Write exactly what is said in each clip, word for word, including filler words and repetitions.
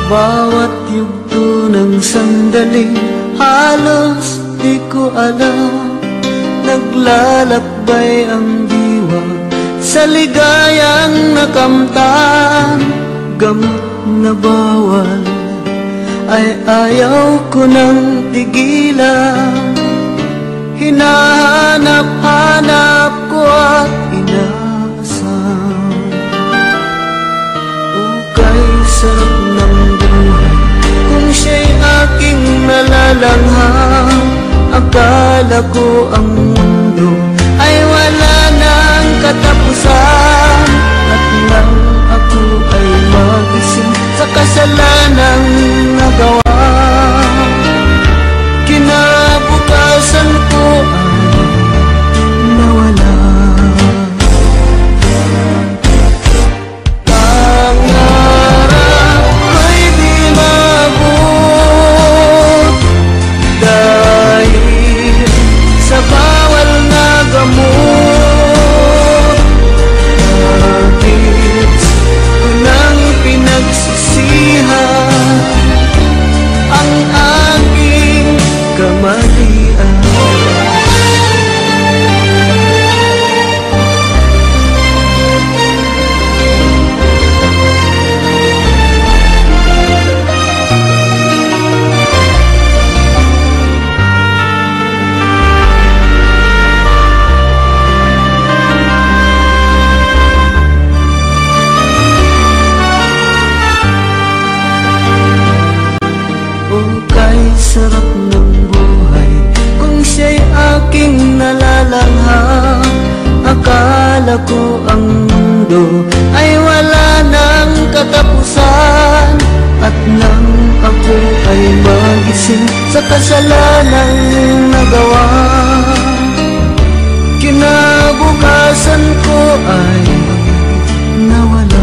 bawat yugto ng sandali, halos di ko alam. Naglalakbay ang diwa sa ligayang nakamtan. Gamot na bawal ay ayaw ko nang tigilan. Hinahanap-hanap ko at inaasam. Ukay sarap ng buhay kung siya'y aking nalalangham. Akala ko ang mundo ay wala nang katapusan. At nang ako ay magising sa kasalanang nagawa, kinabukasan ko ay nawala. Pangarap ko'y di maabot dahil sa bawal na gamot. Bakit ko nang pinagsisihan ang aking kamalian? Sarap ng buhay kung siya'y aking nalalangham. Akala ko ang mundo ay wala nang katapusan. At nang ako ay magising sa kasalanang nagawa, kinabukasan ko ay nawala.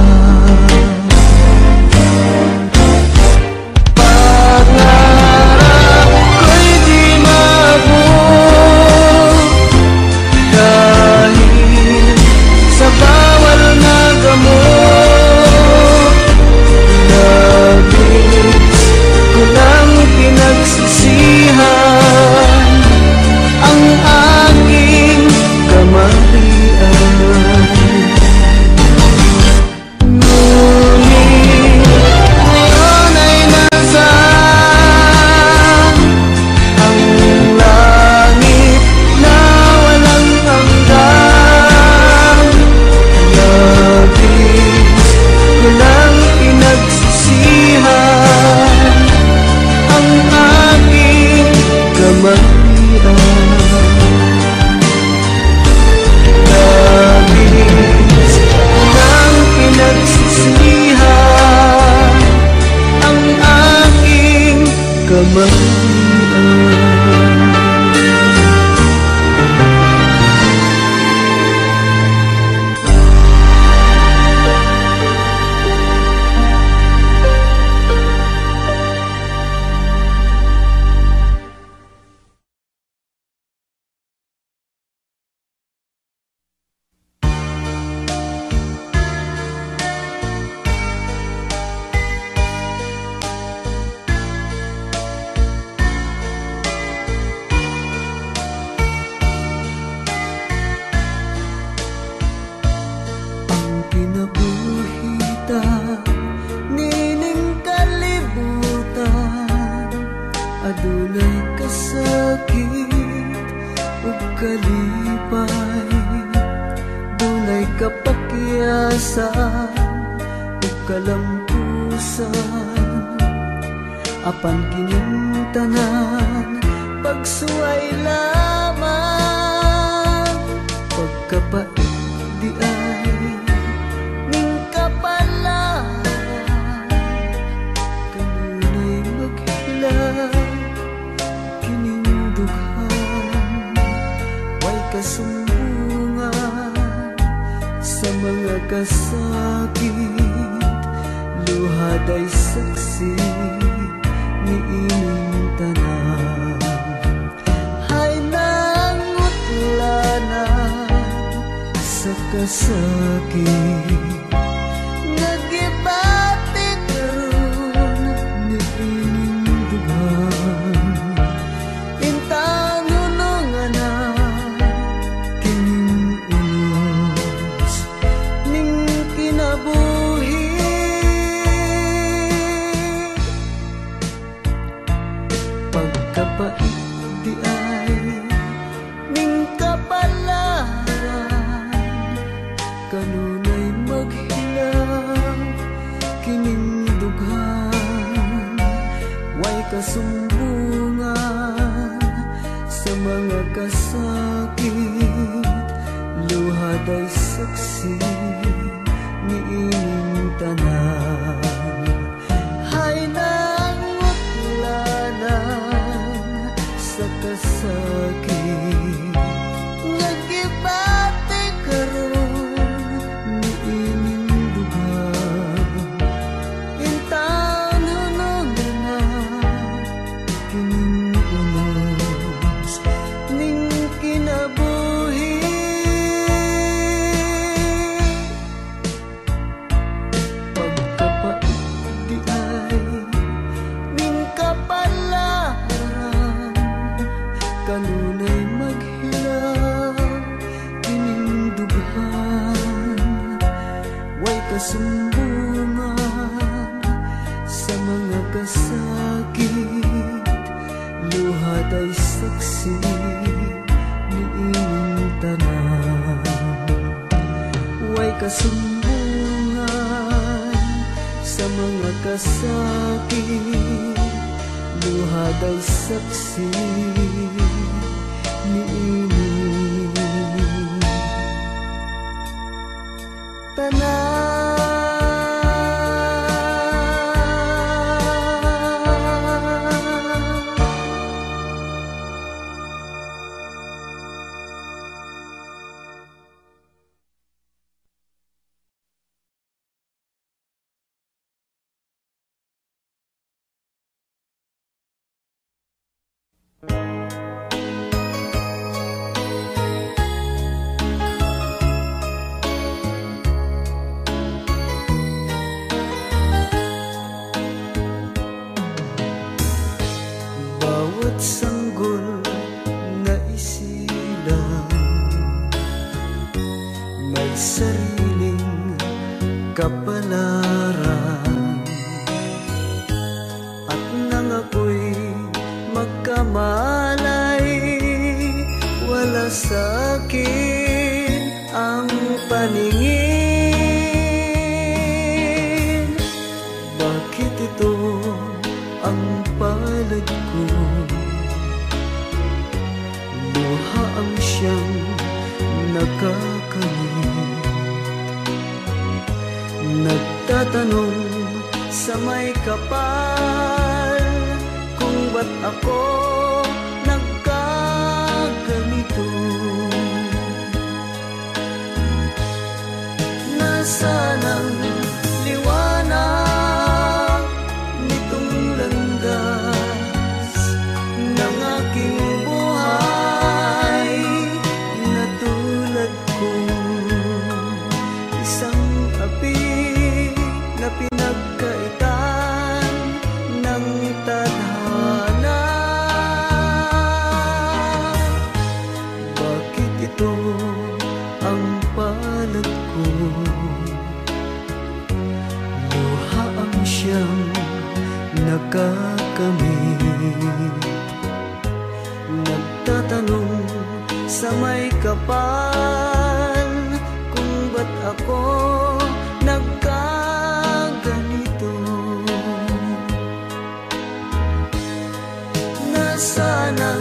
Apan kining tanan pagsuway lamang, pagkapait di ay ning kapalan. Kanunay maghilang kining dughan, way kasumbungan sa mga kasakit. Luhaday saksi ni ining tanan, hay nangutlanan sa kasakit. Nagibati karon Pagkapait di ay ning kapalaran, kanunay maghilang kining dughan, way kasumbungan sa mga kasakit, luhad ay saksi ni ining tanan. Hay nangutlanan sa kasakit, nagibati karon ni ining dughan, intaon hunong na kining unos ning kinabuhi. Pagkapait di ay ning kapalaran, kanunay maghilang kining dughan, way kasumbungan sa mga kasakit, luhad ay saksi ni ining tanan. Way kasumbungan sa mga kasakit, luhad ay saksi ni ining tanan. Bawat sanggol na isilang may sariling kapalaran, at nang ako'y magkamalay, wala sa akin ang paningin. Bakit ito ang palad ko? Luha ang siyang nakakamit, nagtatanong sa may kapal kung ba't ako nagkaganito. Nasaan ang liwanag nitong landas ng aking buhay, na tulad kong isang api na pinagkaitan ng tadhana. Bakit ito ang palad ko? Luha ang siyang nakakamit, nagtatanong sa may kapal kung ba't ako nagkaganito. Nasaan ang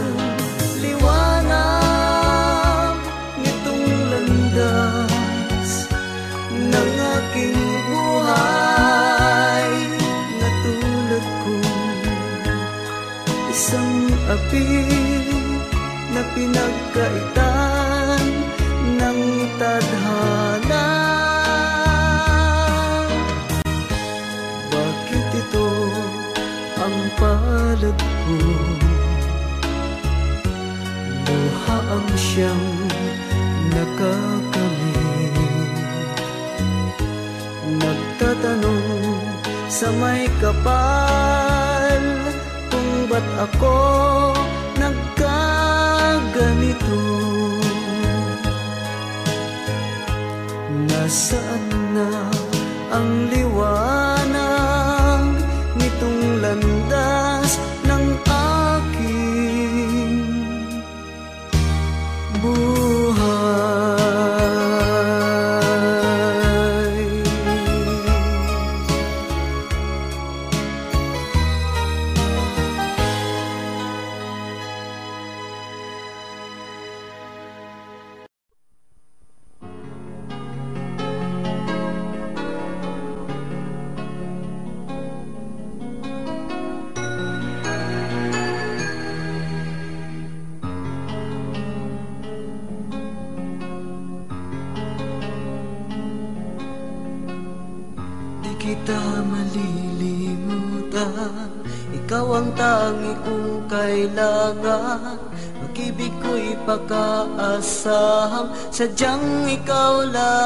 liwanag nitong landas ng aking buhay, na tulad kong isang api na pinagkaitan ng tadhana. Bakit ito ang palad ko? Luha ang siyang nakakamit, nagtatanong sa may kapal kung ba't ako nagkaganito. Nasaan na ang liwanag nitong landas ng aking kita malilimutan. Ikaw ang tangi kong kailangan. Pag-ibig ko'y pagkaasahang sadyang ikaw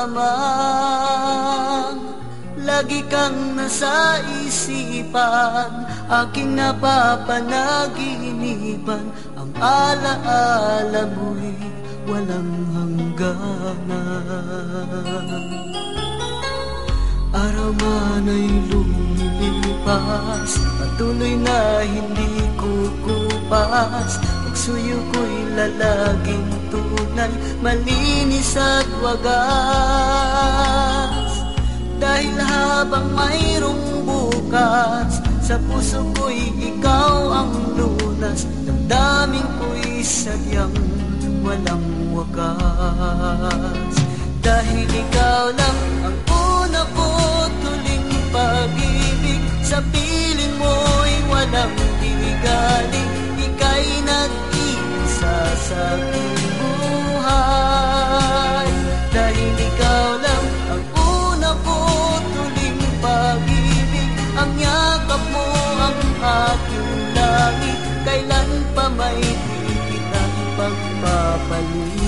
lamang. Lagi kang nasa isipan, aking napapanaginipan. Ang alaala mo'y walang hangganan. Araw man ay lumilipas, patuloy na hindi kukupas. Pagsuyo ko'y lalaging tunay, malinis at wagas. Dahil habang mayroong bukas, sa puso ko'y ikaw ang lunas. Damdamin ko'y sadyang walang wakas. Dahil ikaw lang ang una ko tuling pag-ibig. Sa piling mo'y walang gigaling. Ika'y nag-iisa sa aking buhay. Dahil ikaw lang ang una ko tuling pag-ibig. Ang yakap mo ang aking langit. Kailan pa may di kita ipagpapalit.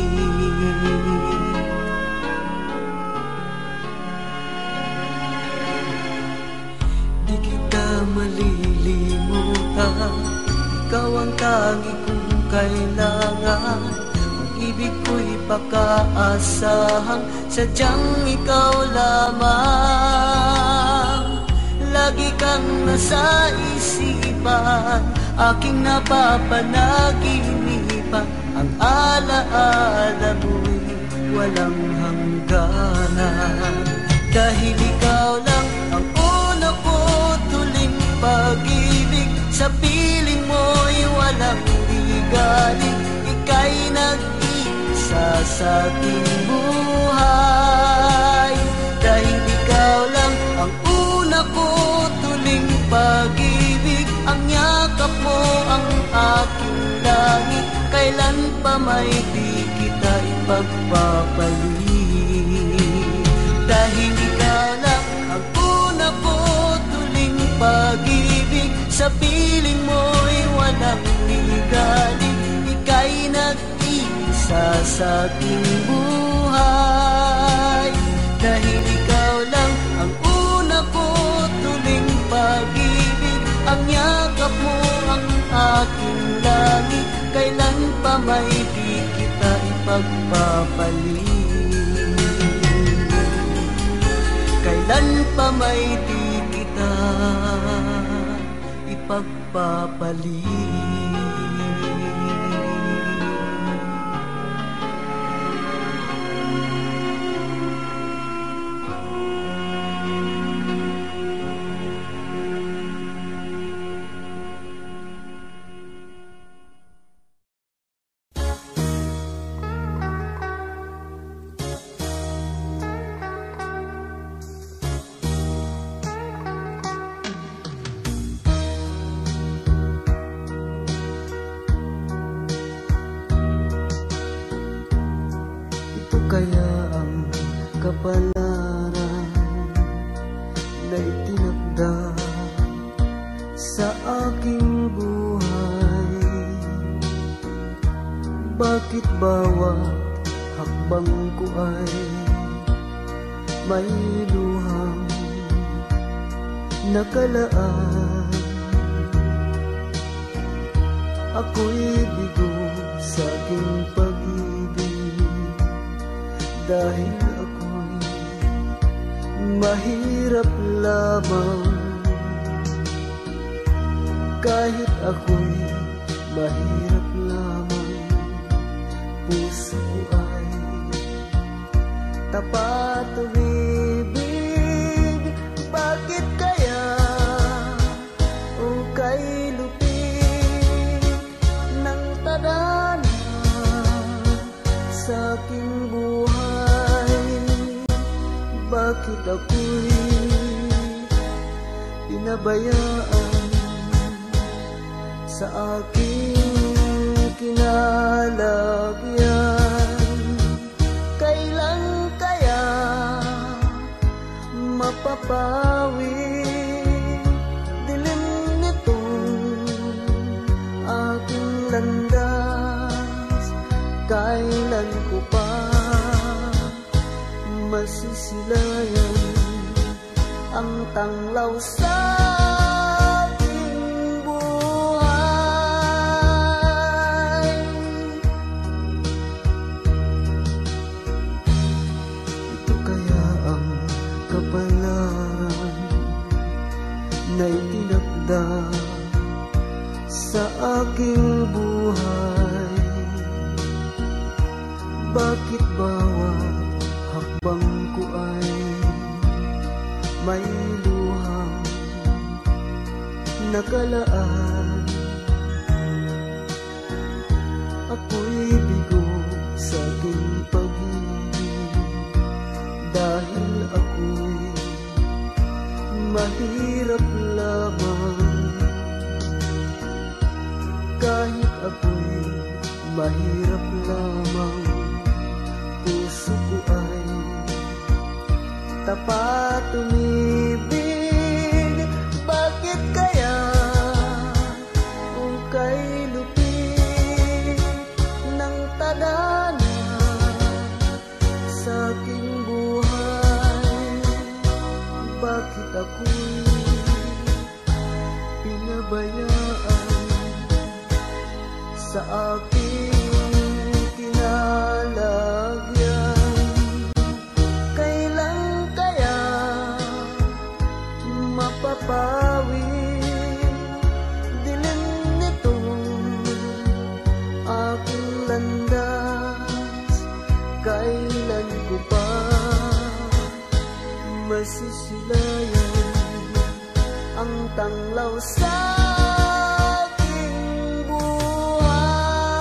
Di kita malilimutan. Ikaw ang tangi kong kailangan. Pag-ibig ko'y pagkaasahang sadyang ikaw lamang. Lagi kang nasa isipan, aking napapanaginipan. Ang alaala mo'y walang hangganan. Dahil ikaw lang ang una ko tuling pag-ibig. Sa piling mo'y walang ligalig. Ika'y nag-iisa sa aking buhay. Dahil ikaw lang ang una ko tuling pag-ibig. Ang yakap mo ang aking langit. Kailan pa may di kita ipagpapalit. Dahil ikaw lang ang una ko tuling pag-ibig. Sa piling mo'y walang ligalig. Ika'y nag-iisa sa aking buhay. Dahil ikaw lang ang una ko tuling pag-ibig. Ang yakap mo ang aking langit. Kailan pa may di kita ipagpapalit. Kailan pa may di kita ipagpapalit. Kaya ang kapalaran na itinakda sa aking buhay. Bakit bawat hakbang ko ay may luhang nakalaan? Ako'y bigo sa aking pag-ibig. Dahil ako'y mahirap lamang. Kahit ako'y mahirap lamang, puso ko ay tapat umibig. Bakit kaya o kay lupit ng tadhana sa aking buhay? Bakit ako'y pinabayaan sa aking kinalagyan? Kailan kaya mapa mapapawi. Dilim nitong aking landas, kailan ko pa masisilayan ang tanglaw sa aking buhay. Ito kaya ang kapalaran na itinakda sa aking buhay. Bakit bawat hakbang ko ay may luhang nakalaan? Ako'y bigo sa aking pag-ibig dahil ako'y mahirap lamang. Kahit ako'y mahirap lamang, puso ko ay tapat umibig. Bakit kaya kung kay lupit ng tadhana sa aking buhay? Bakit ako'y pinabayaan sa aking kinalagyan? Kailan kaya mapapawi? Dilim nitong aking landas, kailan ko pa masisilayan ang tanglaw sa aking buhay?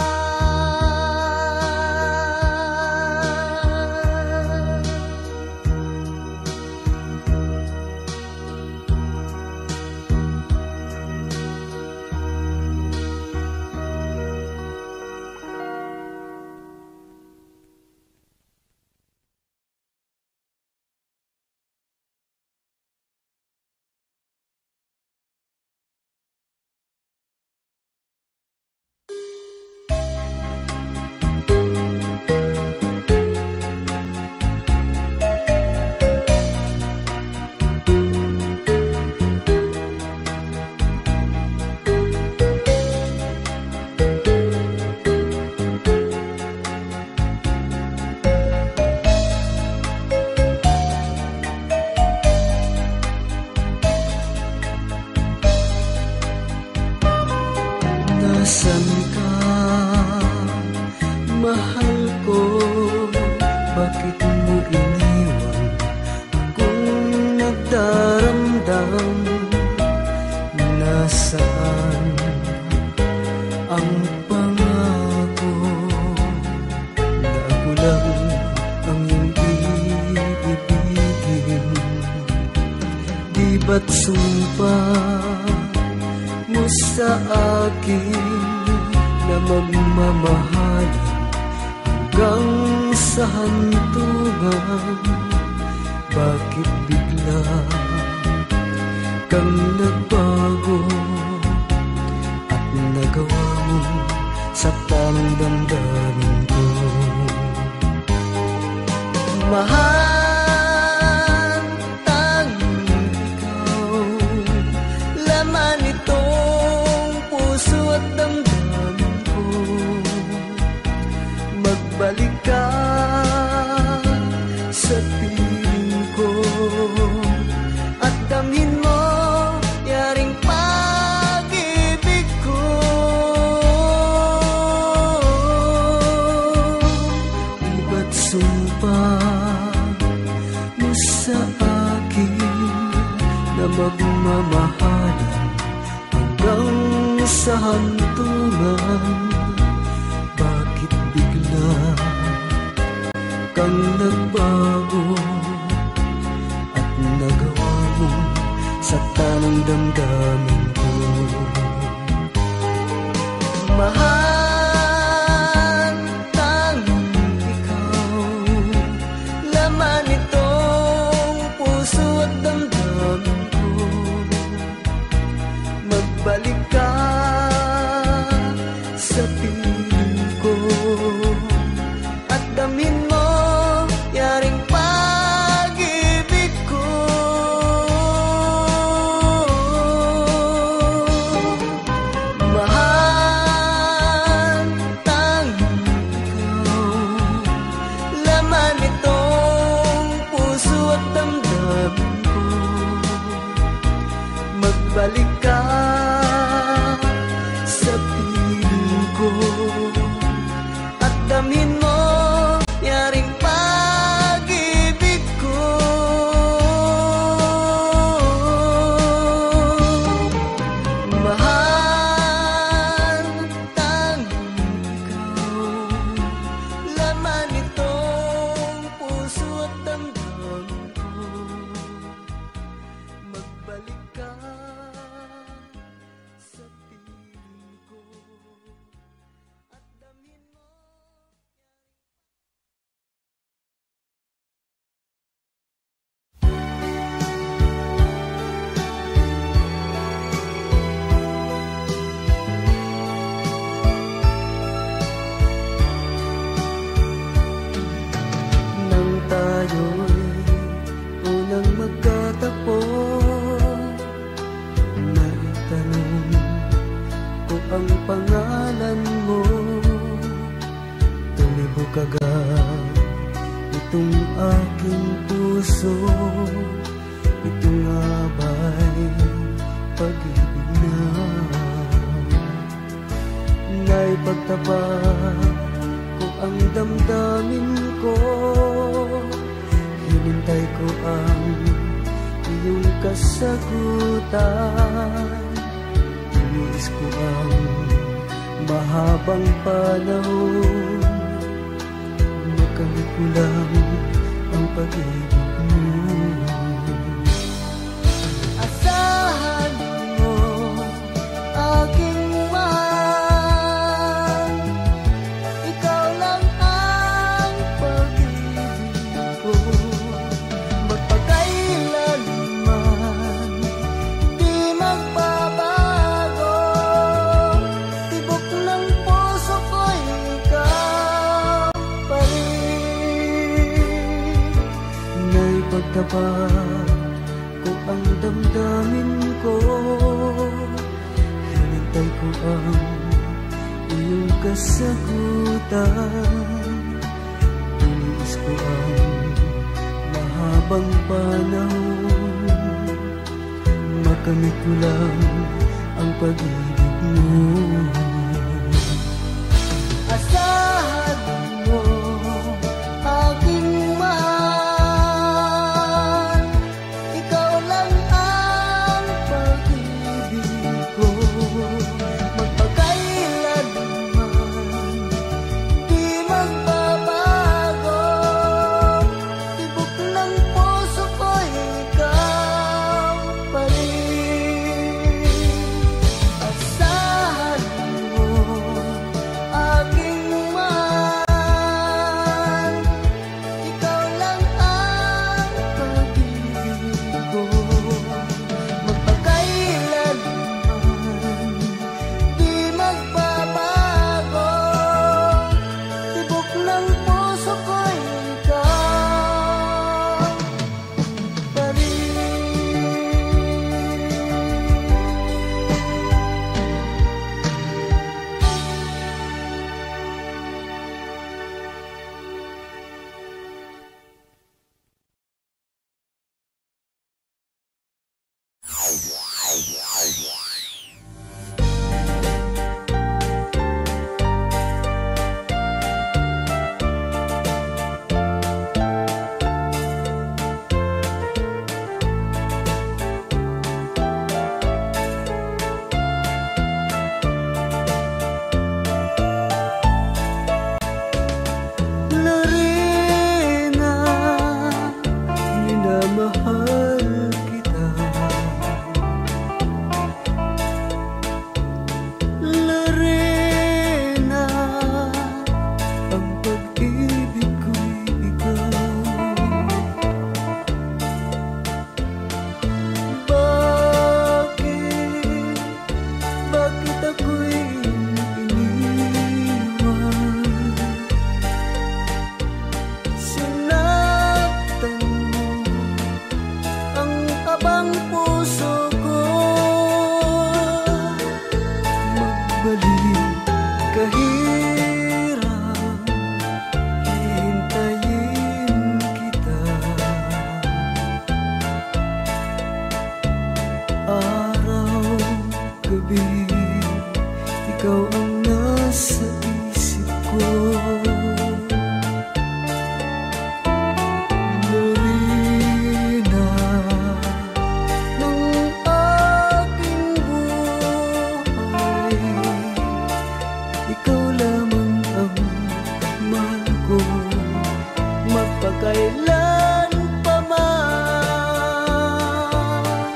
Nasaan ka, mahal ko? Bakit mo iniwan akong nagdaramdam? Nasaan ang pangako na ako lang ang hindi ibigin? Di ba't sumpa mo sa akin na magmamahalan hanggang sa hantungan? Bakit bigla kang nagbago at nagawa mo saktan ang damdamin ko? Mahal, tanging ikaw, laman itong puso at damdamin ko. Magbalik ka sa piling ko at damhin mo yaring pag-ibig ko. Di ba't sumpa mo sa akin na magmamahalan hanggang sa hantungan? Bakit bigla kang nagbago at nagawa mo saktan ang damdamin ko? Mahal, tanging ikaw, laman itong puso at damdamin ang pangalan mo. Tumibok agad itong aking puso. Ito nga ba'y pag-ibig na naipagtapat ko ang damdamin ko. Hinintay ko ang iyong kasagutan. Iniis ko ang mahabang panahon. Makamit ko lang ang pag-ibig mo. Asahan mo aking mahal, ikaw lang ang pag-ibig ko. Magpakailanman di magbabago, tibok ng puso ko ikaw pa rin. Naipagtapat ko ang damdamin ko. Hinintay ko ang iyong kasagutan. Iniis ko ang mahabang panahon. Makamit ko lang ang pag-ibig mo. Asahan mo aking mahal, ikaw lang ang pag-ibig ko. Magpakailanman di magbabago, tibok ng puso ko ikaw pa rin. Asahan mo aking mahal, ikaw lang ang pag-ibig ko. Magpakailanman di magbabago, tibok ng puso ko ikaw pa rin. Lorena, minamahal kita. Lorena, ang pag-ibig ko'y ikaw. Bakit, bakit ako'y iniwan? Sinaktan mo ang abang puso ko. Magbalik kahirap, hihintayin kita. Araw, gabi, ikaw ang nasa isip ko. Lorena, ng aking buhay, ikaw lamang ang mahal ko. Magpakailan pa man.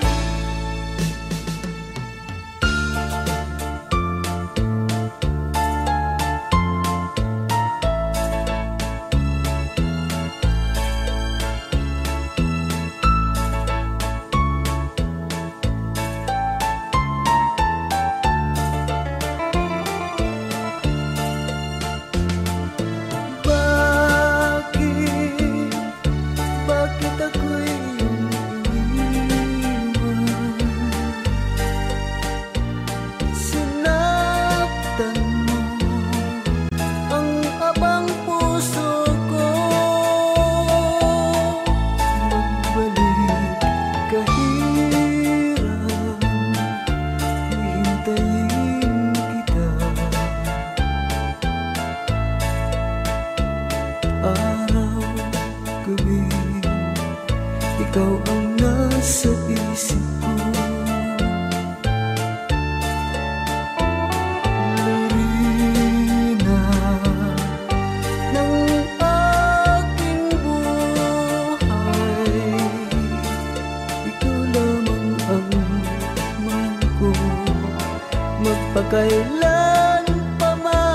magpakailan pa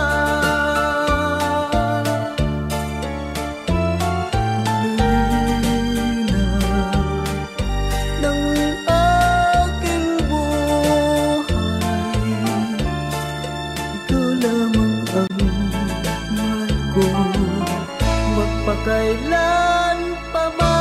man. Lina ng aking buhay, ikaw lamang ang mahal ko, magpakailan pa man.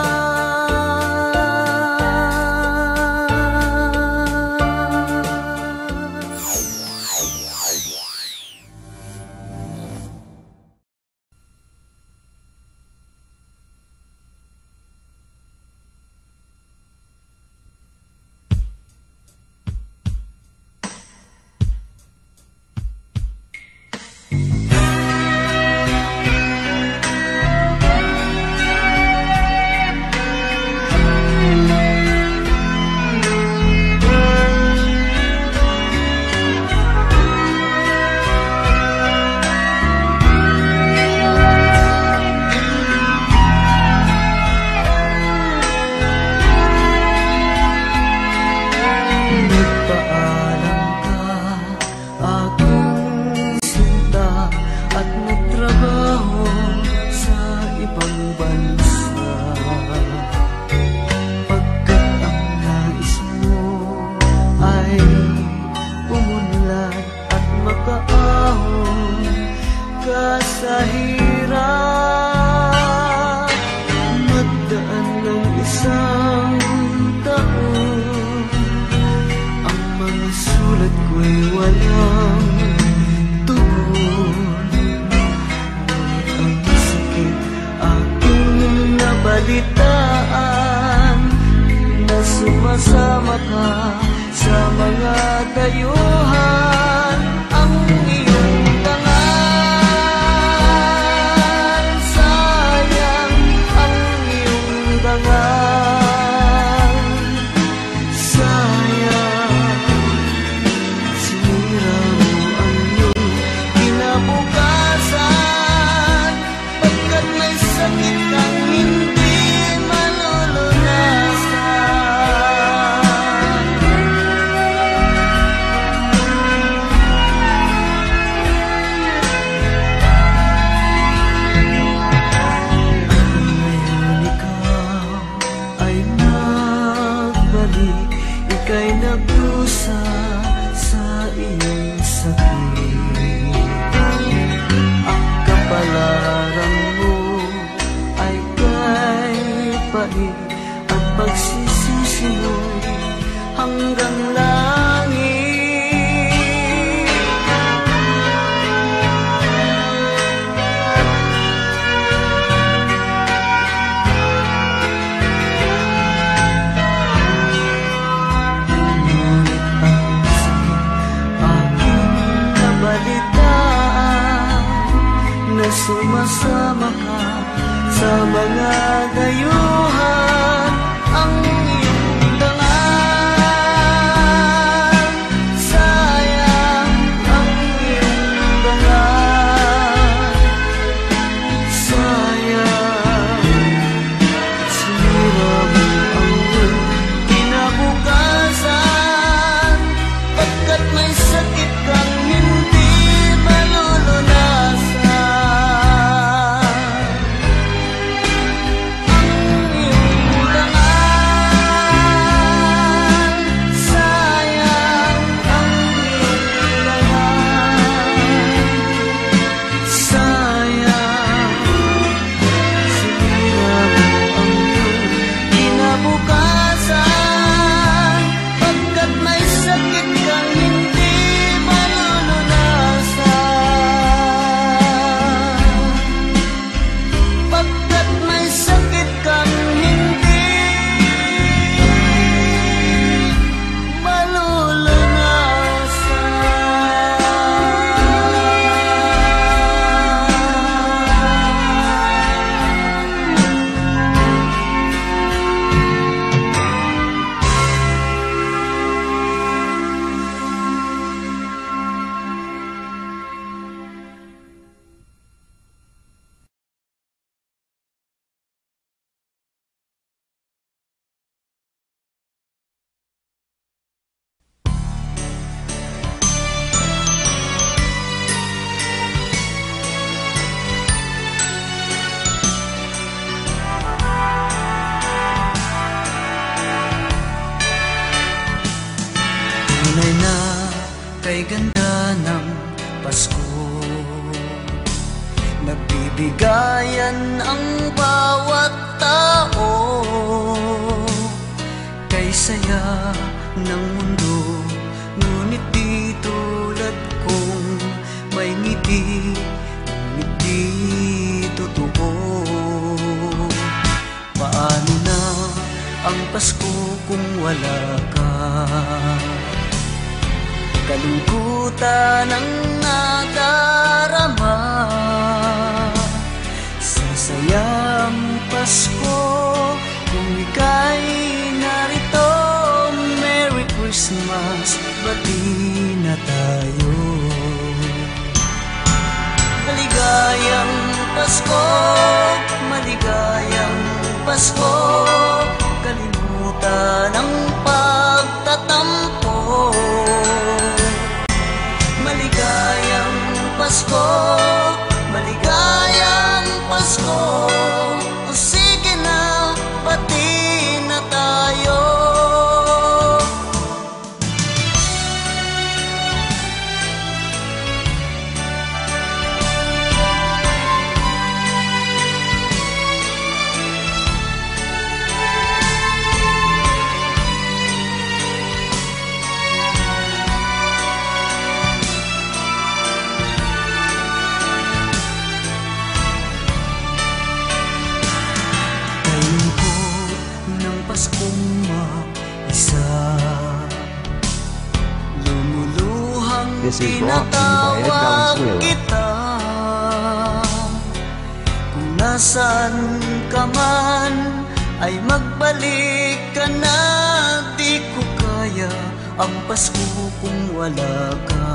Sa hirap, magdaan ng isang taon, ang mga sulat ko'y walang tugon. Ngunit ang sakit aking nabalitaan, na sumasama ka sa mga dayuhan. Ang iyong ika'y nagdusa sa iyong sakit. Ang kapalaran mo ay kay pait, at pagsisisi mo'y hanggang langit. Sumasama ka sa mga dayuhan. Ang iyong dangal, sayang ang iyong dangal, sayang sinira mo ang iyong kinabukasan, pagkat may sakit kang hindi malulunasan. Ang iyong Pasko. Nagbibigayan ang bawat tao kay saya ng mundo, ngunit di tulad kong may ngiti, ngunit di totoo. Paano na ang Pasko kung wala ka? Kalungkutan ang nadarama sa sayang Pasko. Kung ika'y narito, Merry Christmas, bati na tayo. Maligayang Pasko, maligayang Pasko, kalimutan ang pagtatampo. Maligayang Pasko, maligayang Pasko, o sige na, pati na tayo. Paskong mag-isa, lumuluhang tinatawag kita. Kung nasan ka man, ay magbalik ka na. Di ko kaya ang Pasko kung wala ka.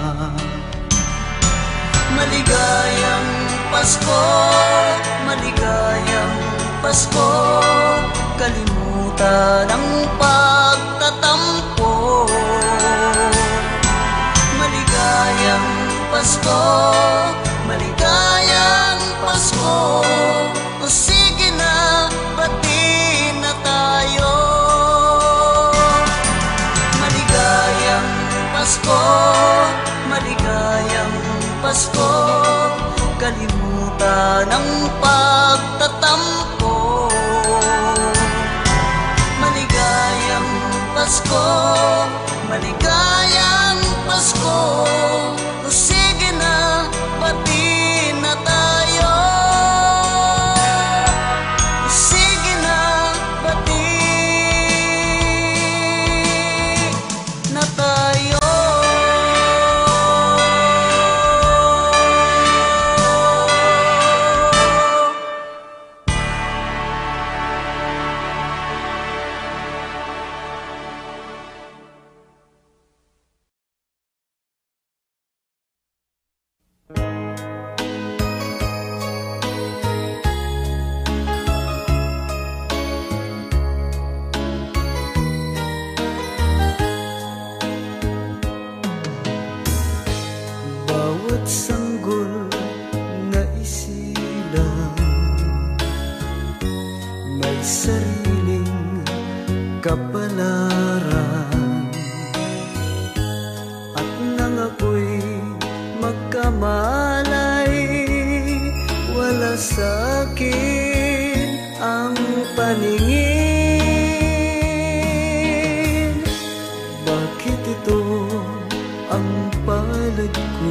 Maligayang Pasko, maligayang Pasko, kalimutan ang pagtatampo. Maligayang Pasko, maligayang Pasko, o sige na, pati na tayo. Maligayang Pasko, maligayang Pasko, kalimutan ang pagtatampo. Maligayang Pasko, maligayang Pasko, o sige na, pati na tayo. O sige na, pati na tayo. Bawat sanggol na isilang may sariling kapalaran. At nang ako'y magkamalay, wala sa'kin ang paningin. Bakit ito ang palad ko?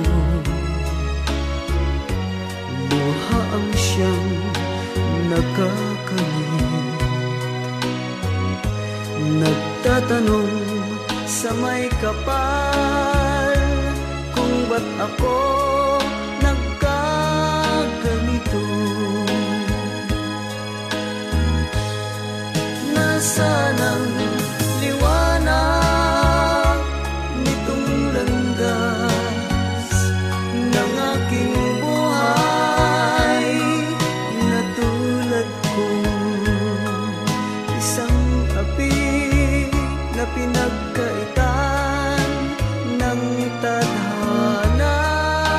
Luha ang siyang nakakangit. Nagtatanong sa may kapal kung ba't ako nagkaganito. Nasaan ang liwanag nitong landas ng aking buhay, na tulad kong isang api na pinagkaitan ng tadhana.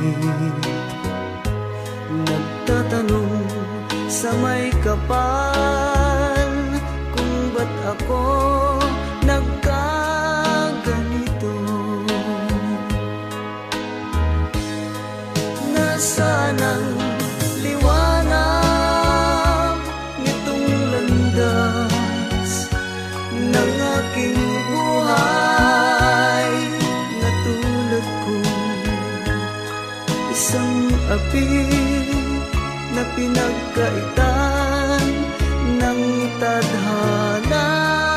Nagtatanong sa may kapal kung ba't ako nagkaganito. Nasaan ang liwanag nitong landas ng aking buhay? Natulad kong isang api na pinagkaitan ng tadhana.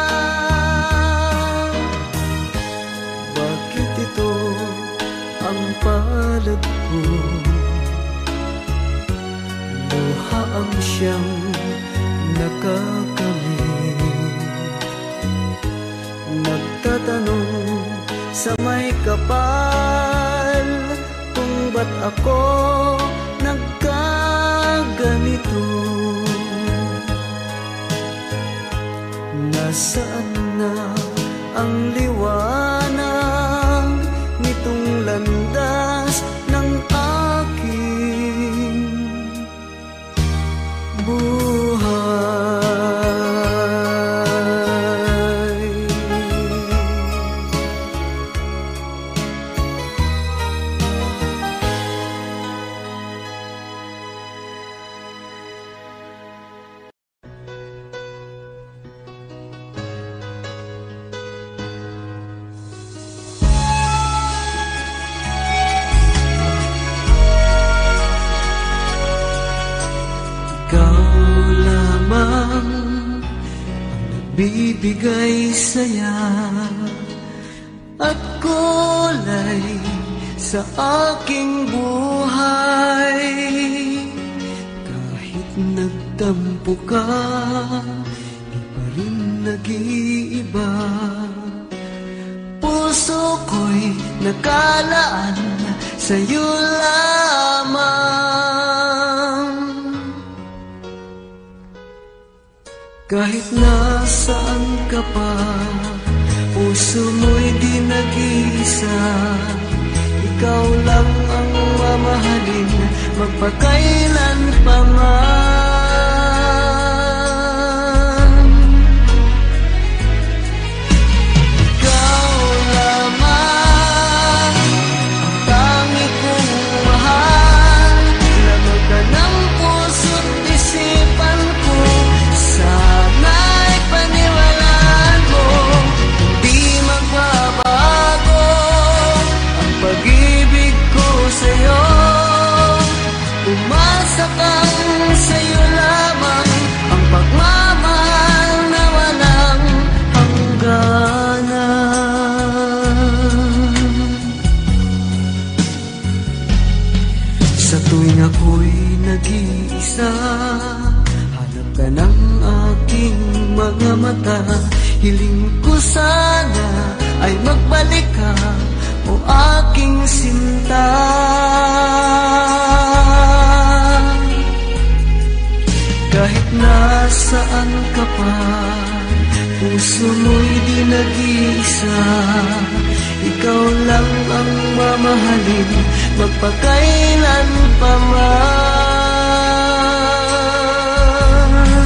Bakit ito ang palad ko? Luha ang siyang nakakamit. Nagtatanong sa may kapal kung ba't ako nagkaganito. Nasaan na ang liwanag nitong landas ng aking buhay? Bibigay saya at kulay sa aking buhay. Kahit nagtampo ka, di pa rin nag-iiba. Puso ko'y nakalaan sa'yo lamang. Kahit nasaan ka pa, puso mo'y di nag-iisa. Ikaw lang ang mamahalin, magpakailan pa man. Ikaw lamang ang tangi kong mahal. Lamang ka ng puso't isipan ko. Sana'y paniwalaan mo, hindi magbabago ang pag-ibig ko sa'yo. Umasa kang sa'yo lamang ang pagmamahal na walang hangganan. Sa tuwing ako'y nag-iisa, hanap ka ng aking mga mata. Hiling ko sana ay magbalik ka, o aking sinta. Kahit nasaan ka pa, puso mo'y di nag-iisa. Ikaw lang ang mamahalin, magpakailan pa man.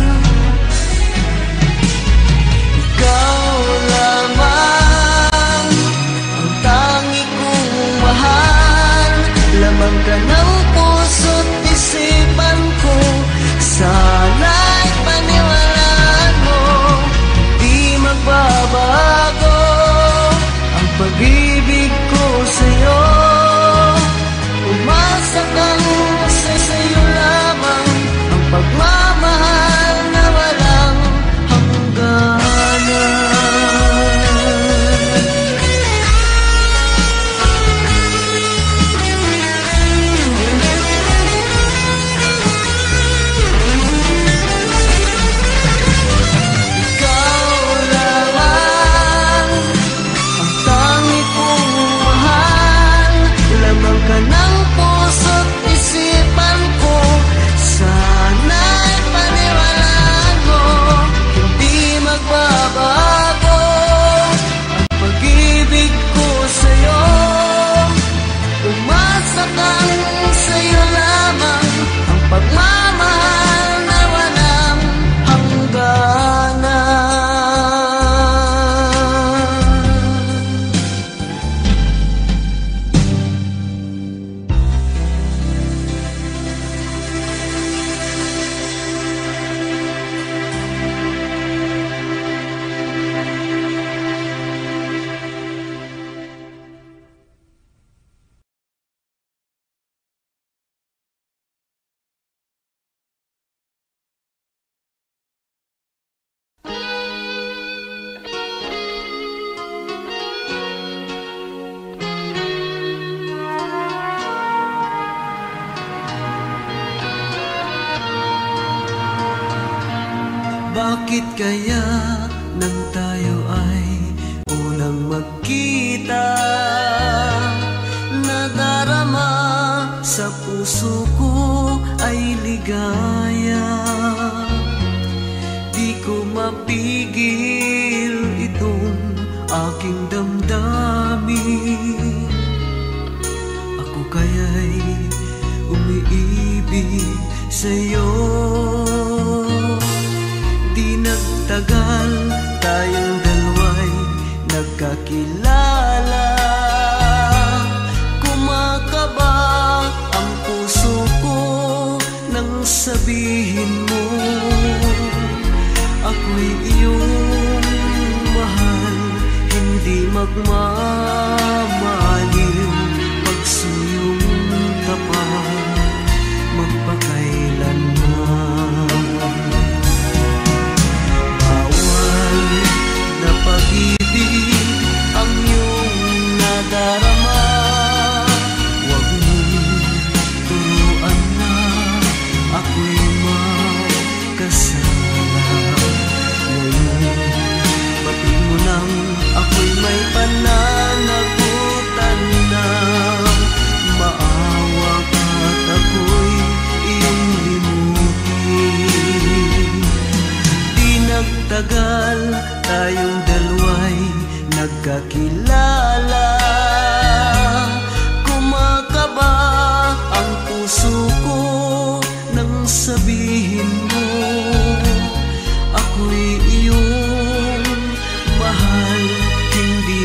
Ikaw lamang ang tangi kong mahal. Lamang ka ng puso't isipan ko. Sana'y paniwalaan mo, di magbabago ang pag-ibig ko sa'yo. Umasa kang sa sa'yo lamang ang pagmamahal na walang hangganan. Bakit kaya nang tayo ay unang magkita, nadarama sa puso ko ay ligaya. Di ko mapigil itong aking damdamin. Ako kaya'y umiibig sa'yo. Di nagtagal, tayong dalawa'y nagkakilala. Kumakaba ang puso ko nang sabihin mo ako'y iyong mahal, hindi magmamaliw, pagsuyong tapat, magpakailanman. Bawal na pag-ibig ang iyong nadarama. Huwag mong turuan na ako'y magkasala. Ngayon, ba't mo nang ako'y may pananagutan na. Maawa ka't ako'y iyong limutin. Di nagtagal, tayong dalawa'y nagkakilala. Kumakaba ang puso ko nang sabihin mo ako'y iyong mahal, hindi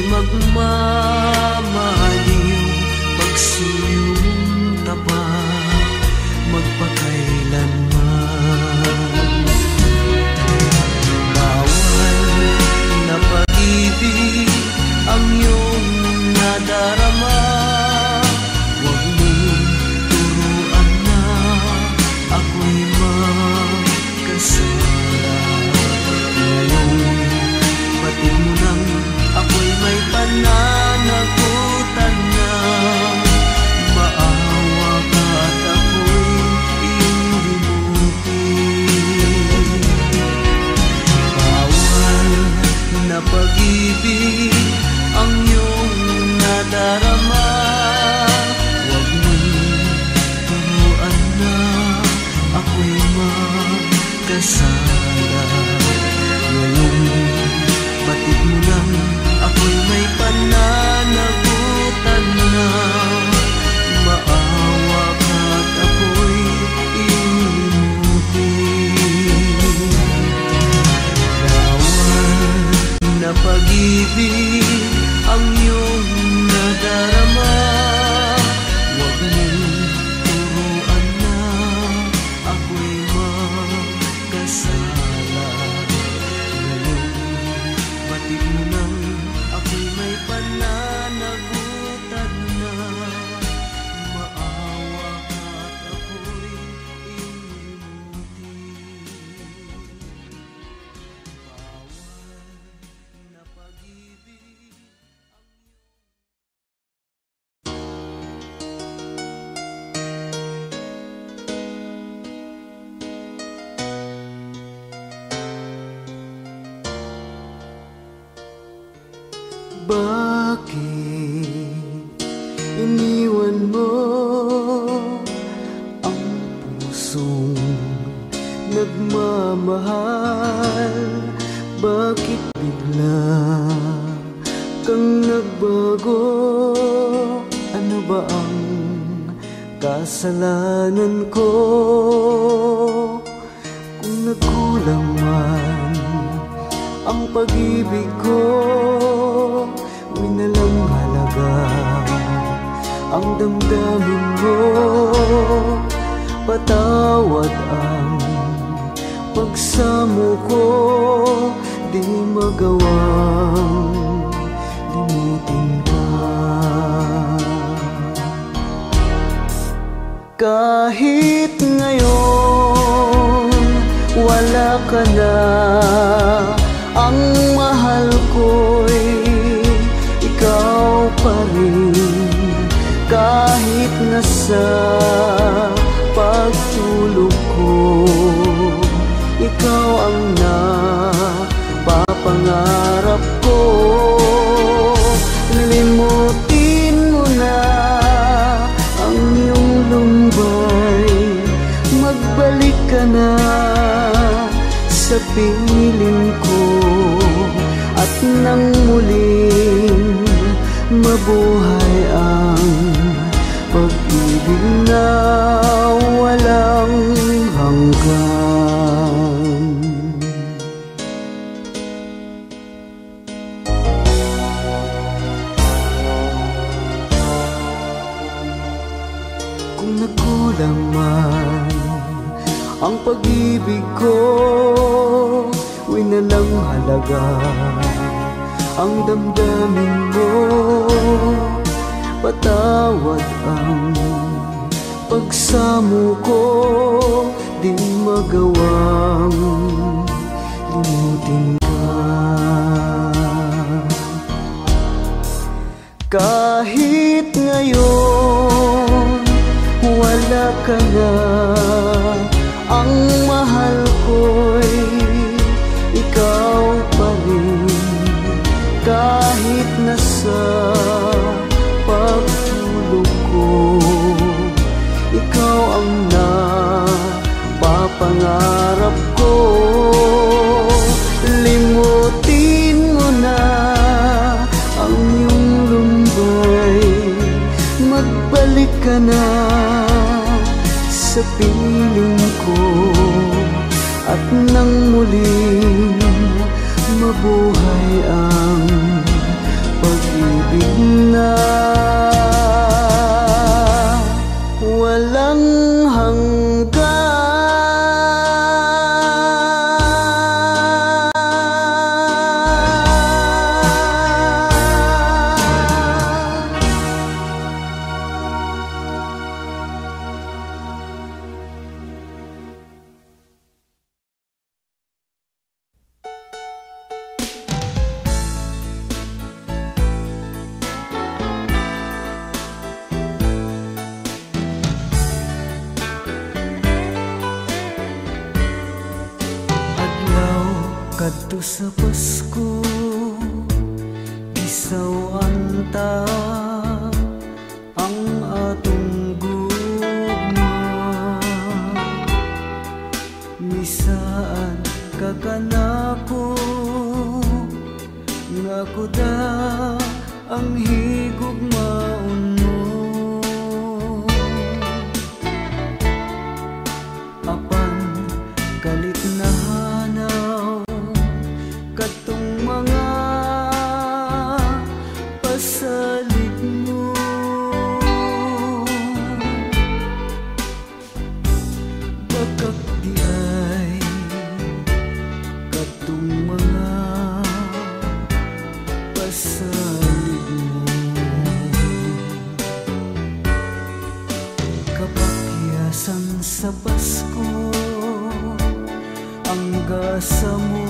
magmamaliw, pagsuyong tapat, magpakailanman. Bawal na pag-ibig ang iyong nadarama. Huwag mong turuan na ako'y magkasala. Ngayon, batid mo nang ako'y may pananagutan na. Maawa ka't ako'y iyong limutin. Bawal na pag-ibig ang iyong nadarama. Huwag mong turuan na ako'y magkasala. Ngayon, batid mo lang ako'y may pananagutan na. Maawa ka't ako'y iyong limutin. Bawal na pag-ibig ang iyong nadarama. Huwag mong turuan na ako'y magkasala. Ngayon, batid mo nang ako'y may pananagutan na. Maawa ka't ako'y iyong limutin. Bawal na pag-ibig. Bakit iniwan mo ang pusong nagmamahal? Bakit bigla kang nagbago? Ano ba ang kasalanan ko? Kung nagkulang man ang pag-ibig ko, minalang halaga ang damdamin mo. Patawad ang pagsamo ko, di magawang limutin ka. Kahit ngayon wala ka na, ang mahal ko'y ikaw pa rin. Kahit nasa pagtulog ko, ikaw ang na ka na sa piling ko, at nang muling mabuhay ang pag-ibig na walang hanggan. Kung nagkulang man ang pag-ibig ko, winalang halaga ang damdamin mo. Patawad ang pagsamo ko, di magawang limutin ka. Kahit ngayon wala ka na, ang mahal ko'y ikaw pa rin. Kahit nasa pagtulog ko, ikaw ang napapangarap ko. Limutin mo na ang iyong lumbay, magbalik ka na sa piling ko, at nang muling mabuhay ang pag-ibig na walang hanggan. Kadto sa Pasko, isaw anta ang atong gugma. Misaan ka kanako, nga kuda ang higugmaon mo. Apan kalit na hanaw katong mga pasalit mo. Bakak di ay katong mga pasalit mo. Kapakyasan sa Pasko ang gasa mo,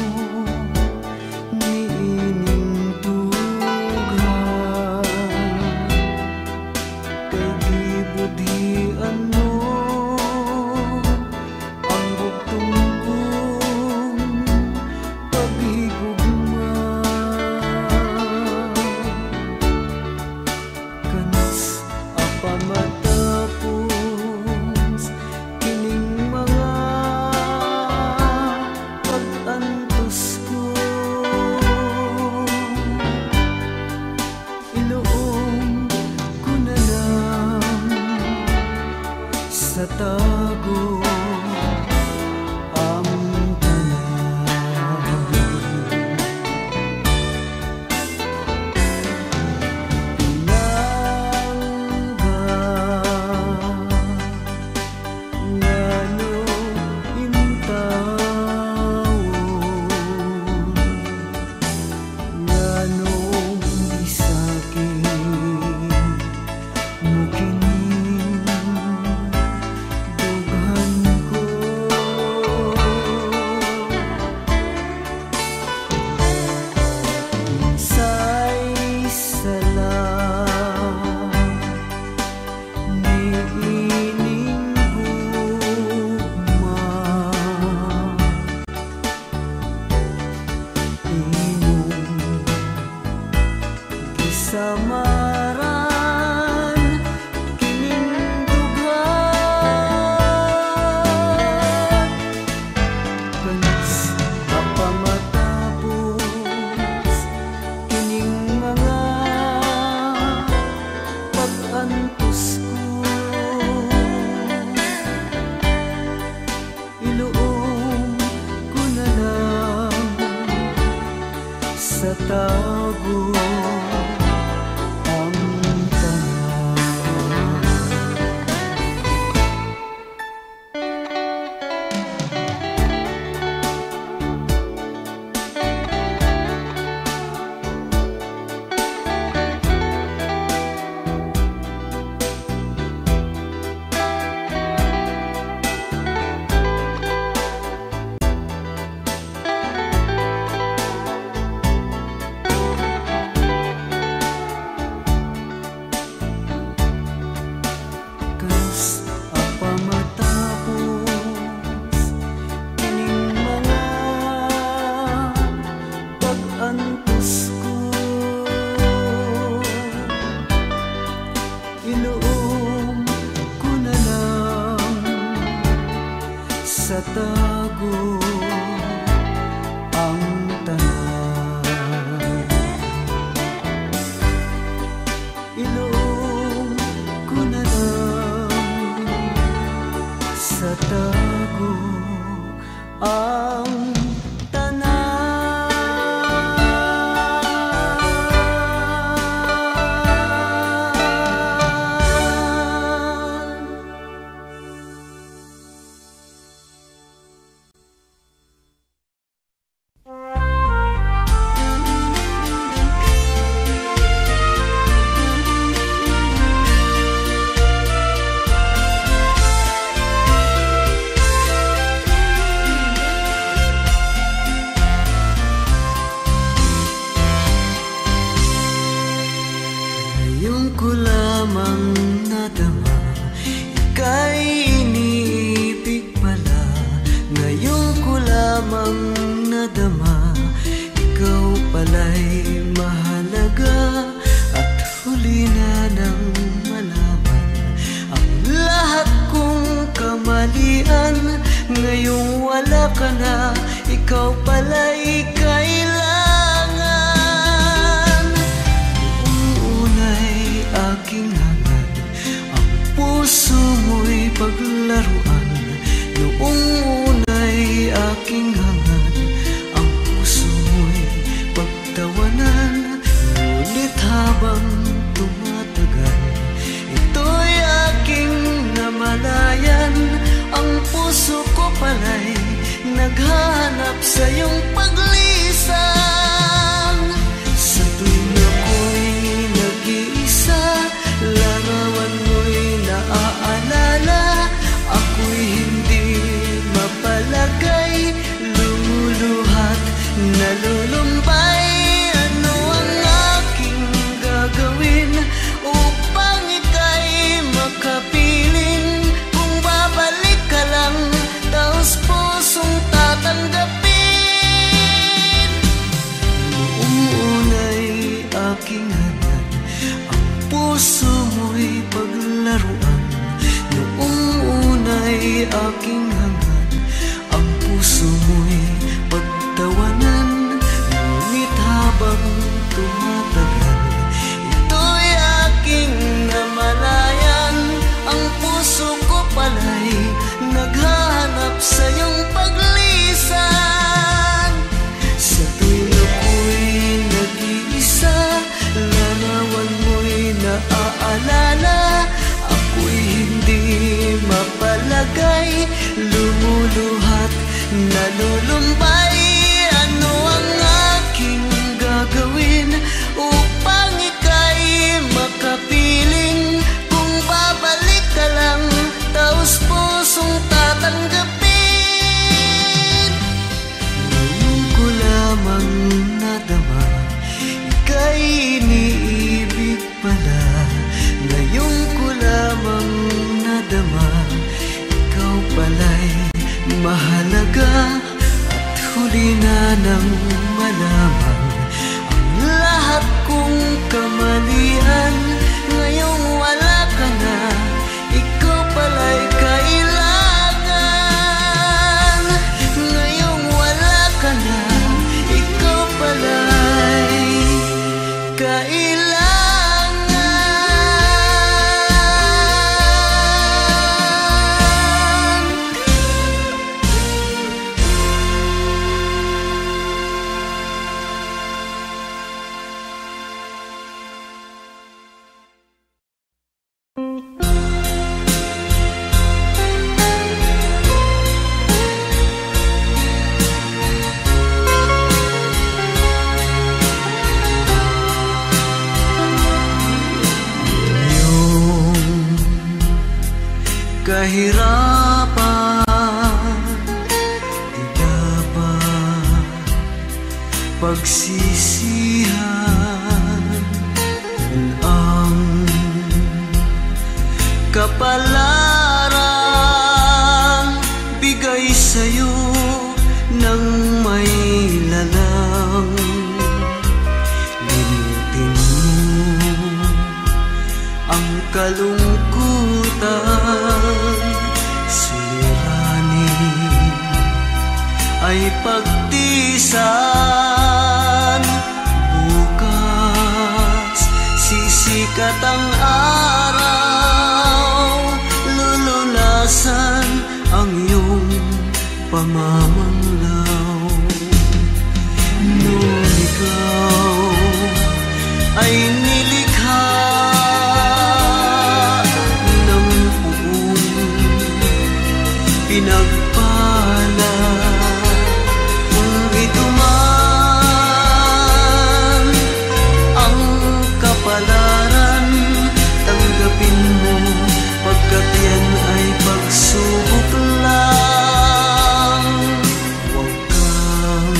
sa tago ang tanan. Pinangga ngano intawon, ngano isaki mungkin tago ang tanan. Sa tago ang tanan, ilong ko na lang. Sa tago ang ko lamang nadama, ika'y iniibig pala. Ngayon ko lamang nadama, ikaw pala'y mahalaga. At huli na nang malaman ang lahat kong kamalian. Ngayong wala ka na, ikaw pala'y kailangan. Aking hangad, ang puso mo'y paglaruan. Noong una'y aking hangad, ang puso mo'y pagtawanan. Ngunit habang tumatagal, ito'y aking namalayan. Ang puso ko pala'y naghahanap sa iyong paglisan. Sa tuwing ako'y nag-iisa, larawan mo'y naaalala. Ako'y hindi mapalagay, lumuluhat, nalulumbay. Ano ang aking gagawin upang ika'y makapiling? Kung babalik ka lang, taos pusong tatanggapin. Noong una'y aking hangad, ang puso mo'y paglaruan. Noong una'y aking hangad, ang puso mo'y pagtawanan. Ngunit habang tumatagal, ito'y aking namalayan. Ang puso ko pala'y naghahanap sa iyong paglisan. Sa tuwing ako'y nag-iisa, larawan mo'y naaalala. Ako'y hindi mapalagay, lumuluhat, nalulumbay. Ano ang aking gagawin upang ika'y makapiling? Kung babalik ka lang, taos pusong tatanggapin. Ngayon ko lamang nadama, ika'y iniibig pala. Ngayon ko lamang nadama, ikaw pala'y mahalaga. At huli na nang malaman ang lahat kong kamalian. Ngayong wala ka na, ikaw pala'y kailangan. Ngayong wala ka na, ikaw pala'y kailangan. kahirapan, di dapat pagsisihan. Ang kapalaran bigay sa'yo ng may lalang. Limutin mo ang kalungkutan, suliranin ay pagtisan. Bukas sisikat ang araw, lululasan ang iyong pamamanglaw. Nung ikaw ay nilikha ng buong pinagpala, kung ito man ang kapalaran, tanggapin mo, pagkat yan ay pagsubok lang. Huwag kang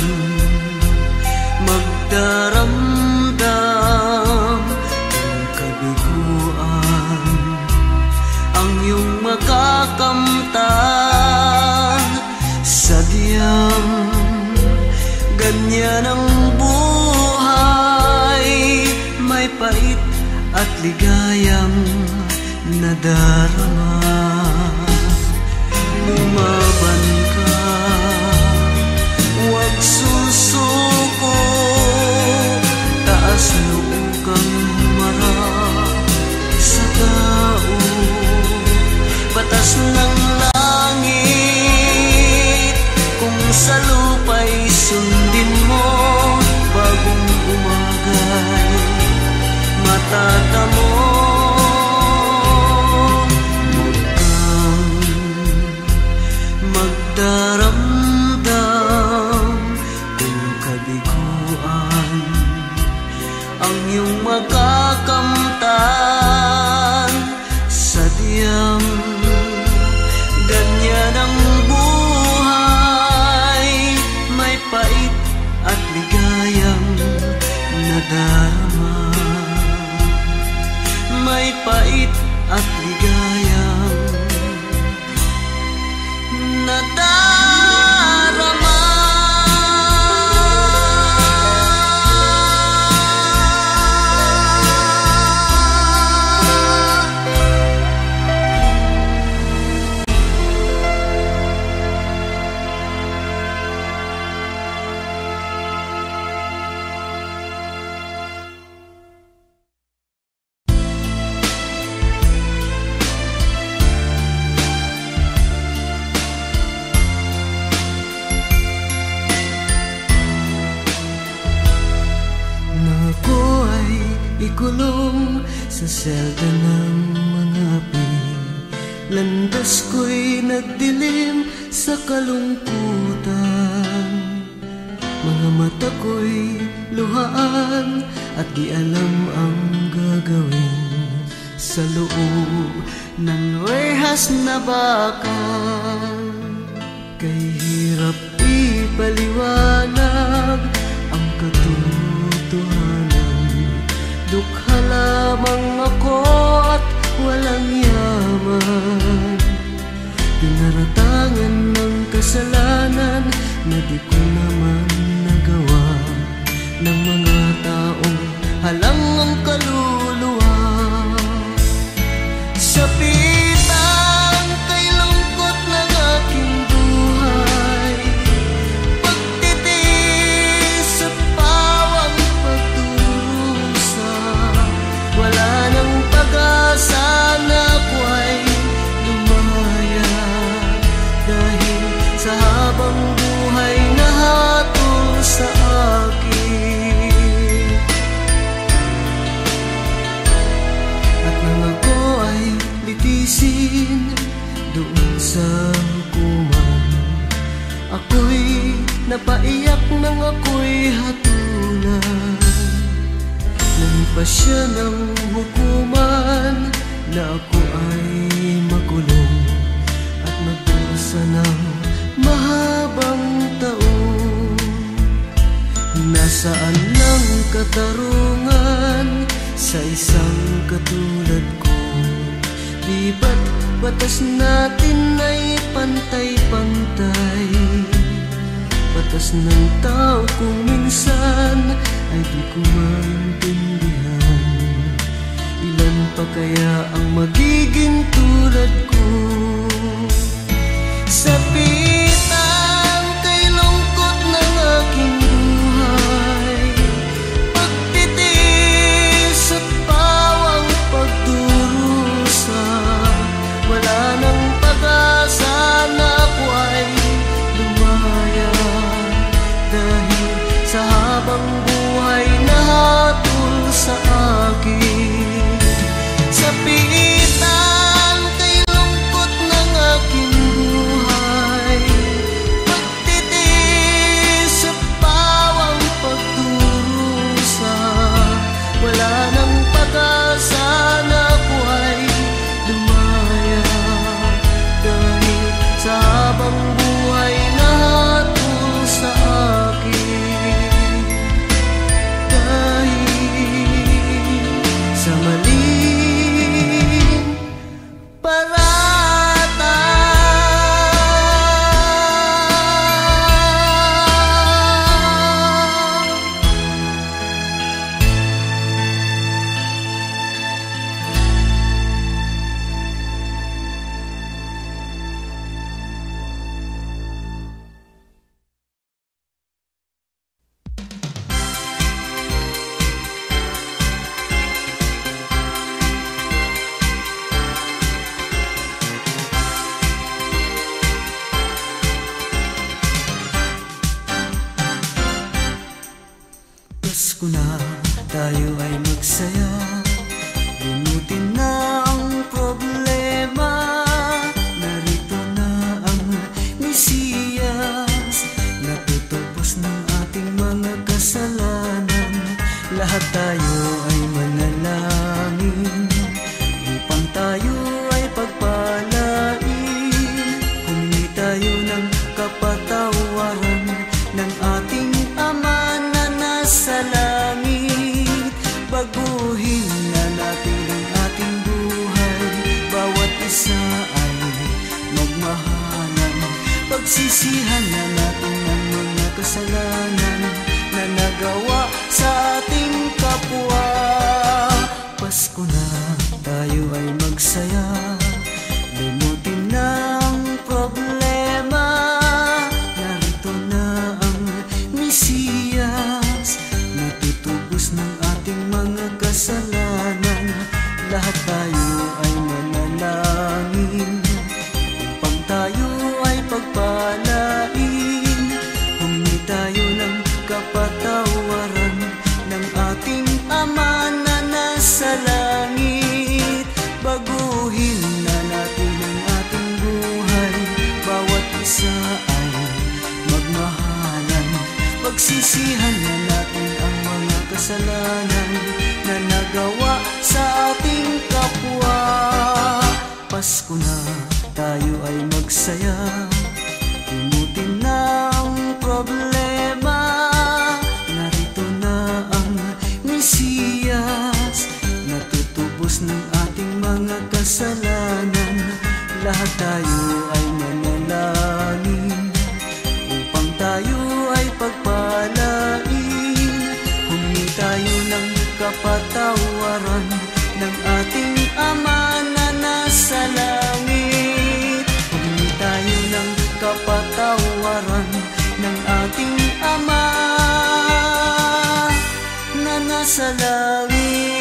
magdaramdam ng kabiguan, ang iyong makakamtan. Sadyang ganyan ang buhay, may pait at ligayang nadarama. Lumaban ka, huwag susuko, taas noo kang humarap sa tao. Batas ng langit, kung sa lupa'y sundin mo, bagong umagay matatamo. Magdaramdam kung kabiguan, ang iyong makakamtan. Sadyang ganyan ang buhay, may pait at ligayang nadarama. May pait at ligayang nadarama. Ikulong sa selda ng mga api, landas ko'y nagdilim sa kalungkutan. Mga mata ko'y luhaan at di alam ang gagawin sa loob ng rehas na bakal. Kay hirap ipaliwanag ang katotohanan. Dukha lamang ako at walang yaman, pinaratangan ng kasalanan na di ko naman nagawa, ng mga taong halang ang kaluluwa. Sapitan kay lungkot ng aking buhay, pagtitiis at pawang pagdurusa, wala nang pag-asa na ako ay lumaya, dahil sa habang buhay na hatol sa akin. At nang ako ay litisin doon sa hukuman, ako'y napaiyak nang ako'y hatulan. Nangpa siya ng hukuman na ako ay makulong natin ay pantay-pantay. Batas ng tao kung minsan ay di ko maintindihan. Ilan pa kaya ang magiging tulad ko? Sa pitang kay lungkot ng aking buhay, pagtitiis at pawang pagdurusa, wala nang pag-asa na ako ay lumaya. Dahil sa habang buhay na hatol sa akin, sa pitang kay lungkot ng aking buhay, pagtitiis at pawang pagdurusa, wala nang pag-asa na ako ay lumaya. Dahil sa habang buhay na hatol sa akin, dahil sa maling parata. Pasko na, tayo ay magsaya. Limutin na ang problema. Narito na ang Mesiyas, natutubos ng ating mga kasalanan. Lahat tayo ay manalangin upang tayo ay pagpalain. Humingi tayo ng kapatawaran ng ating Ama na nasa langit. Baguhin na natin ang ating buhay, bawat isa ay magmahalan. Pagsisihan na natin ang mga kasalanan na nagawa sa ating kapwa. Pasko na, tayo ay magsaya. Limutin na ang problema. Narito na ang Mesiyas, natutubos ng ating mga kasalanan. Lahat tayo ay manalangin upang tayo ay pagpalain. Humingi tayo ng kapatawaran ng ating Ama na nasa langit. Baguhin na natin ang ating buhay, bawat isa ay magmahalan. Pagsisihan na natin ang mga kasalanan na nagawa sa ating kapwa. Pasko na, tayo ay magsaya. Limutin na ang problema. Narito na ang Mesiyas, natutubos ng ating mga kasalanan. Lahat tayo ay manalangin upang tayo ay pagpalain. Humingi tayo ng kapatawaran ng ating Ama na nasa langit. Humingi tayo ng kapatawaran ng ating Ama na nasa langit.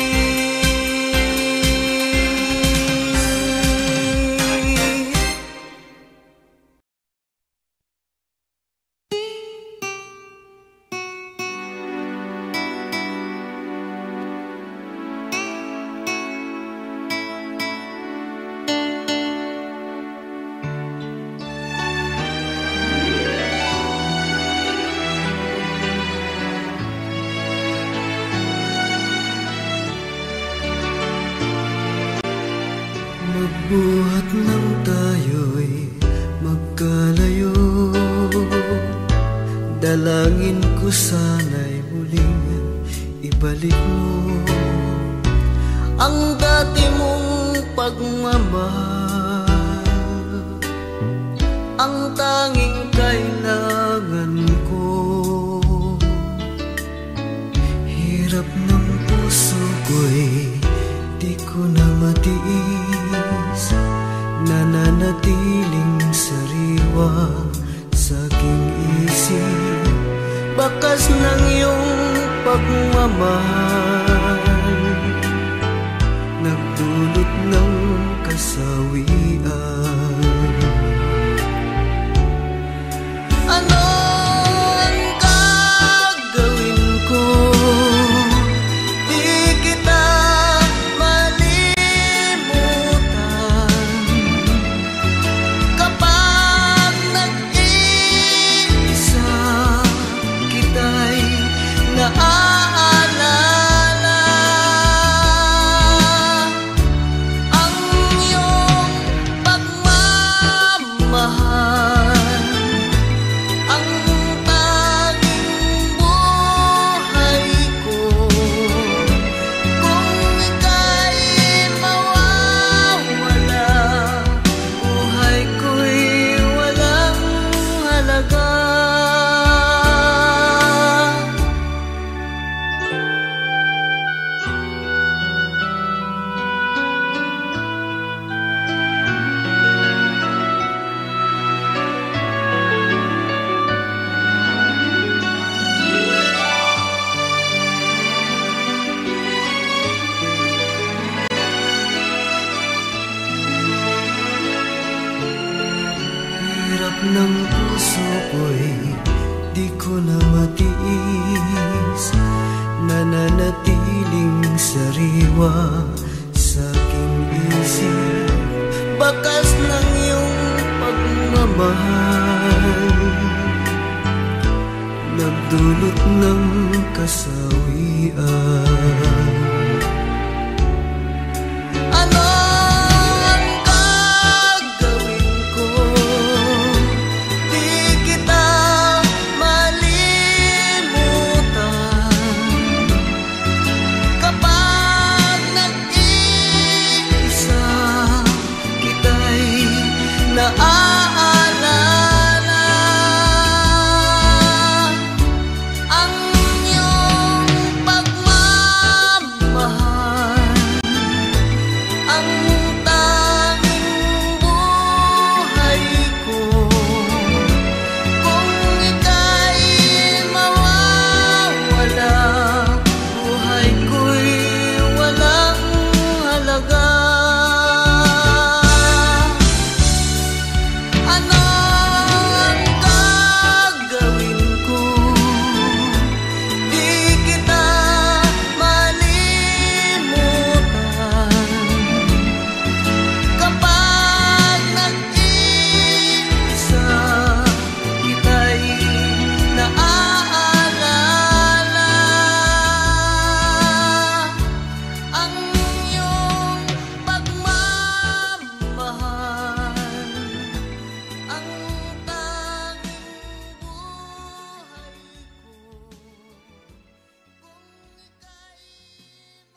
Magbuhat ng tayo'y magkalayo. Dalangin ko sana'y muling ibalik mo ang dati mong pagmamahal. nananatiling sariwa sa aking isip, bakas ng iyong pagmamahal, nagdulot ng kasawian. Ano ang gagawin ko? Di kita malimutan kapag nag-iisa kita'y naaalala. Ang iyong pagmamahal ang tanging buhay ko. Kung ika'y mawawala, buhay ko'y walang halaga. Hirap ng puso ko'y di ko na matiis, nananatiling sariwa sa aking isip, bakas ng iyong pagmamahal, nagdulot ng kasawian. Ano ang gagawin ko? Di kita malimutan kapag nag-iisa kita'y naaalala. Ang iyong pagmamahal ang tanging buhay ko. Kung ika'y mawawala, buhay ko'y walang halaga. Ano ang gagawin ko? Di kita malimutan kapag nag-iisa kita'y naaalala. Ang iyong pagmamahal ang tanging buhay ko. Kung ika'y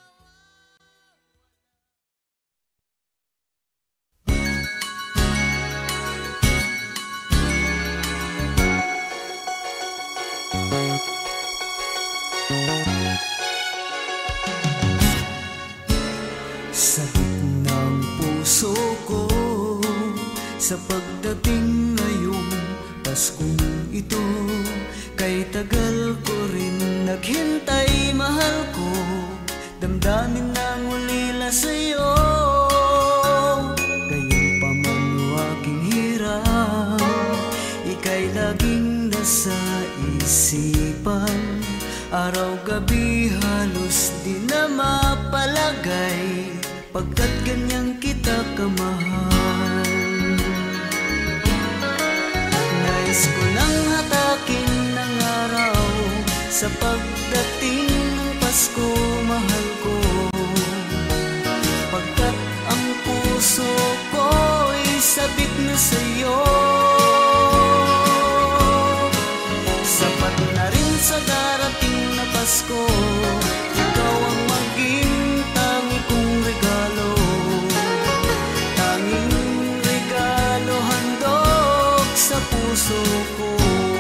sakit ng puso ko sa pagdating ngayong Paskong ito, kay tagal ko rin naghintay, mahal ko, damdamin ng ulila sa'yo. Gayon pa man aking hirap, ika'y laging nasa isipan, araw-gabi halos di na mapalagay, pagkat ganyang kita kamahal. Nais ko nang hatakin ng araw sa pagdating ng Pasko, mahal ko, pagkat ang puso ko'y sabik na sa'yo. Sapat na rin sa darating na Pasko, ikaw ang maging tangi kong regalo, tanging regalo handog sa puso ko.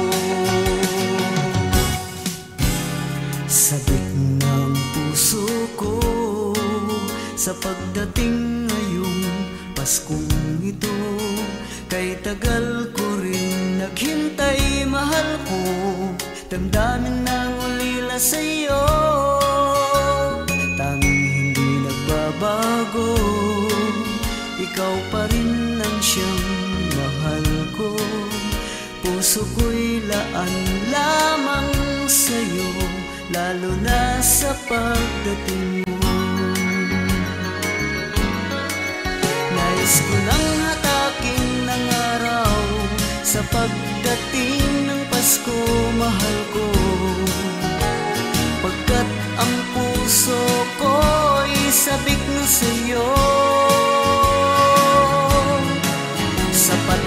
Sabik ng puso ko sa pagdating ngayong Paskong ito, Kay tagal ko rin naghintay, mahal ko, damdamin ng ulila sa'yo. Tanging hindi nagbabago, ikaw pa rin ang siyang mahal ko. Puso ko'y laan lamang sa'yo, lalo na sa pagdating mo. Nais ko lang hatakin ng araw sa pagdating ng Pasko, mahal ko. Pagkat ang puso ko'y sabik na sa'yo. Sapat